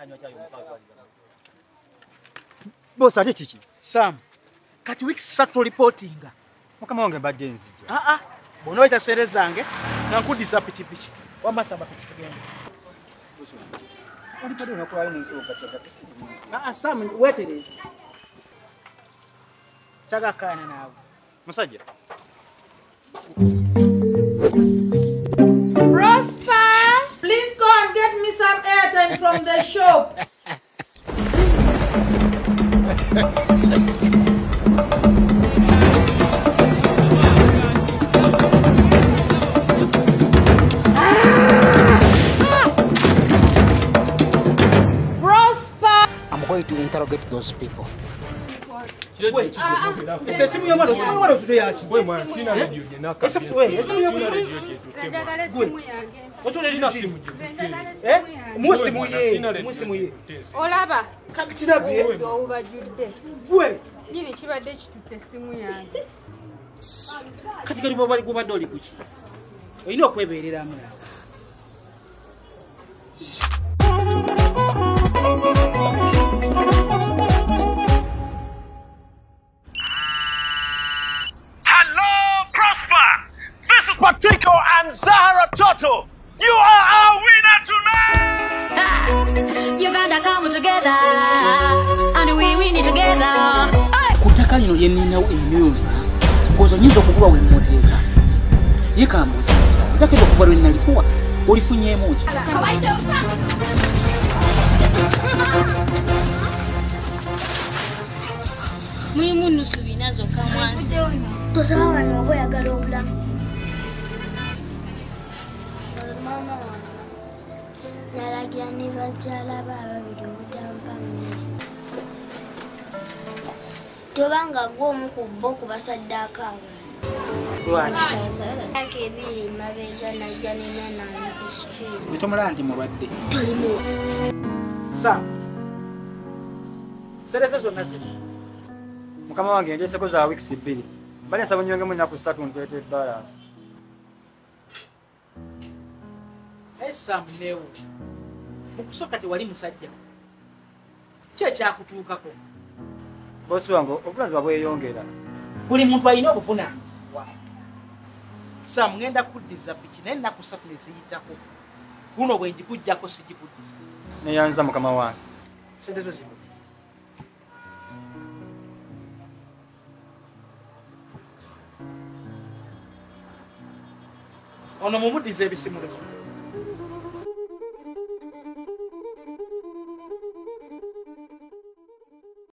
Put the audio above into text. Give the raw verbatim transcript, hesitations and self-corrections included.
Boss ate kiki? Sam. Kati week satu reporting. Mukama wange mbadde nzija. Ah ah. Bono ita sere zange na nkudisa pichi pichi. Wama samba pichi tugende. Oli pade unakuwa mu nsoga tsaga. Ah ah Sam wait it is. Chaga kana nawe. Musajja. Prosper, please go and get me some airtime from the shop. Prosper! I'm going to interrogate those people. Wait, ese simu yamalo, simu yamalo tudo yaki. Wewe mwana sina radio je naka. Ese wewe, ese simu yamalo. Sijagala simu yange. Oto lina simu. Eh? Musimu ye, musimu ye. Olaba. Kakitira biye. Ndo ubajudde. Gwe. Nyine kibadde kitutte simu yange. Kati kali bobali kubadde oli kuki. Oyina okwebeerera amala. Patrico and Zahara Toto, you are our winner tonight! You gotta come together, and we win it together. Kutaka lino yenina enyo. Kozo nyizo kukuba we moteka. Yikambuza cha. Take okuva lwe nalikuwa. Olifunye emoji. Mulimu nusu binazo kamwansi. Tosawa no boyagala obulamu. Nalagira ne bakyala babiri obutampa mmere. Tobanga gw'omu ku bo ku basaddaaka abo. Lwaki? Myaka ebiri mabega najja nenena ne ku street. Bitomala nti mulwadde. Tolimu. Sam. Serese zonna zino. Mukama wange ndyeseko za weeks bbiri. Bali nsaba nnyongemu ennaku ssatu ntwete balance. Hey Sam newo. Mukusooka tewali musajja. Ki ekyakutuukako? Bosi wange obulaziba bweyongera. Buli muntu alina obuvunaanyizibwa. Sam ngenda kuddiza piki naye ennaku ssatu ne ziyitako. Guno bwe njikujjako sigikuddiza. Neyanza mukama wange. Sente zo zimu. Ono mumuddiza ebisimu lefu.